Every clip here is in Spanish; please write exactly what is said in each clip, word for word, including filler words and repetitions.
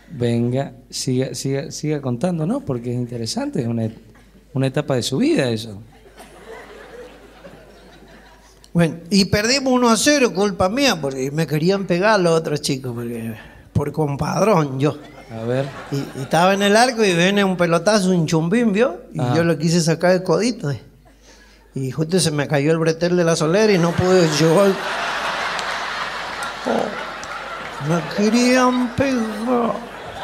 Venga, siga, siga, siga contando, ¿no? Porque es interesante, es una, una etapa de su vida eso. Bueno, y perdimos uno a cero, culpa mía, porque me querían pegar los otros chicos, porque por compadrón yo. A ver. Y, y estaba en el arco y viene un pelotazo, un chumbín, ¿vio? Y Ajá. yo lo quise sacar de codito. eh. Y justo se me cayó el bretel de la solera y no pude llevar. Oh, me querían pegar.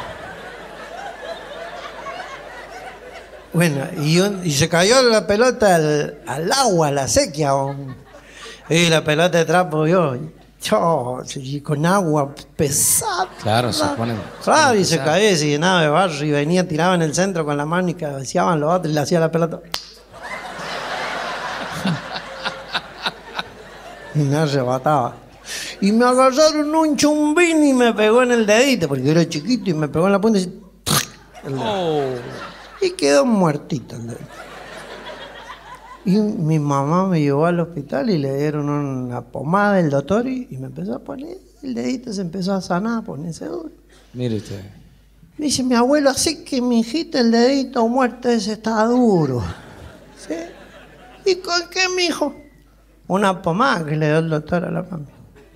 Bueno, y, yo- y se cayó la pelota al, al agua, a la sequía. oh. Y la pelota de trapo, yo, yo, y con agua pesada. Claro, se ponen- Claro, se y se ponen caía, y se llenaba de barro y venía, tiraba en el centro con la mano y cabeceaban los otros y le hacía la pelota. Y me arrebataba. Y me agarraron un chumbín y me pegó en el dedito, porque era chiquito y me pegó en la punta y, así, el dedo. Oh. Y quedó muertito el dedo. Y mi mamá me llevó al hospital y le dieron una pomada del doctor y, y me empezó a poner, el dedito se empezó a sanar, a ponerse duro. Mire usted. Me dice mi abuelo, así que mi hijita el dedito muerto ese está duro. ¿Sí? ¿Y con qué, mijo? Una pomada que le dio el doctor a la mami.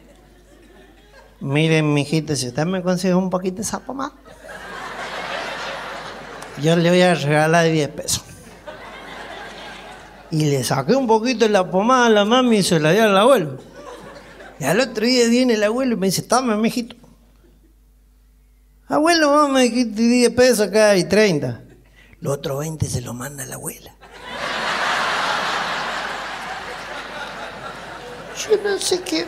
Miren, mijita, si usted me consigue un poquito de esa pomada, yo le voy a regalar diez pesos. Y le saqué un poquito de la pomada a la mami y se la di al abuelo. Y al otro día viene el abuelo y me dice, tome, mijito. Abuelo, vos me dijiste diez pesos, acá hay treinta. Los otros veinte se los manda la abuela. Yo no sé qué...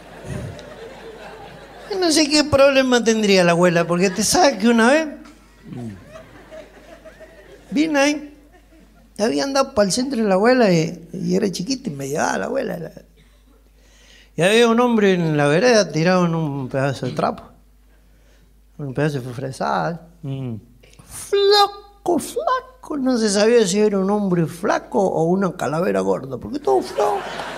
Yo no sé qué problema tendría la abuela, porque te sabes que una vez... Vine ahí. Había andado para el centro de la abuela y, y era chiquita y me llevaba la abuela. La... Y había un hombre en la vereda tirado en un pedazo de trapo. Un pedazo de fresada. Mm. Flaco, flaco. No se sabía si era un hombre flaco o una calavera gorda, porque todo flaco.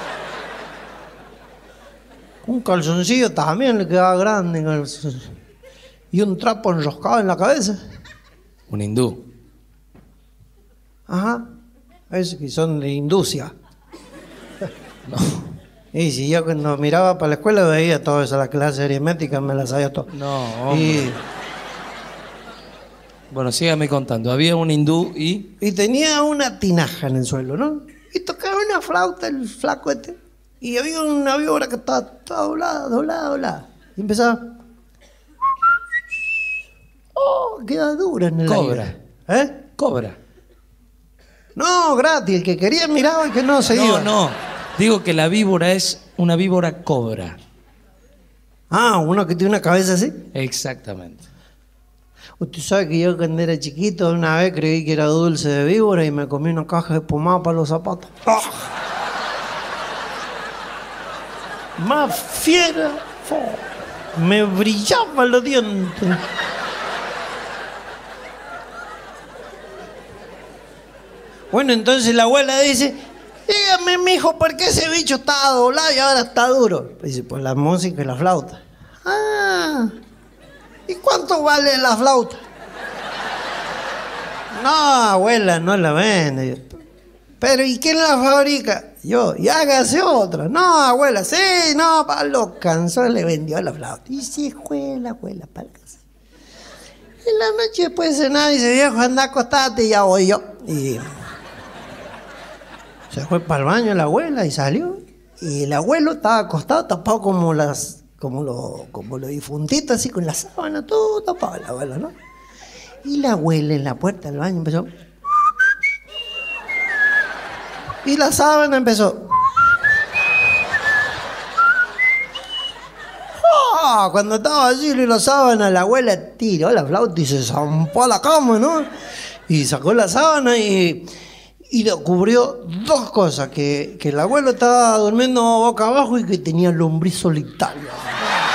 Un calzoncillo también le quedaba grande. calzoncillo. Y un trapo enroscado en la cabeza. Un hindú. Ajá. Esos que son de inducia. No. Y si yo cuando miraba para la escuela veía todo eso, la clase aritmética me la sabía todo. No, hombre. Y, Bueno, sígame contando. Había un hindú y... y tenía una tinaja en el suelo, ¿no? Y tocaba una flauta el flaco este. Y había una víbora que estaba toda doblada, doblada, doblada. Y empezaba... Oh, queda dura en el Cobra. aire. ¿Eh? Cobra. No, gratis. El que quería miraba y que no se No, iba. no. Digo que la víbora es una víbora cobra. Ah, uno que tiene una cabeza así. Exactamente. Usted sabe que yo cuando era chiquito una vez creí que era dulce de víbora y me comí una caja de pomada para los zapatos. ¡Ah! Más fiera. ¡Oh! Me brillaban los dientes. Bueno, entonces la abuela dice, dígame, mijo, ¿por qué ese bicho estaba doblado y ahora está duro? Dice, pues la música y la flauta. Ah, ¿y cuánto vale la flauta? No, abuela, no la vende. Pero ¿y quién la fabrica? Yo, y hágase otra. No, abuela, sí, no, para los cansó, le vendió la flauta. Y se fue la abuela para la casa. En la noche después de cenar dice, viejo, anda, acostate y ya voy yo. Y se fue para el baño la abuela y salió. Y el abuelo estaba acostado, tapado como las, como los, como los difuntitos, así con la sábana, todo tapado el abuelo, ¿no? Y la abuela en la puerta del baño empezó. Y la sábana empezó. ¡Oh! Cuando estaba allí y la sábana, la abuela tiró la flauta y se zampó a la cama, ¿no? Y sacó la sábana y, y descubrió dos cosas: que, que el abuelo estaba durmiendo boca abajo y que tenía lombriz solitario.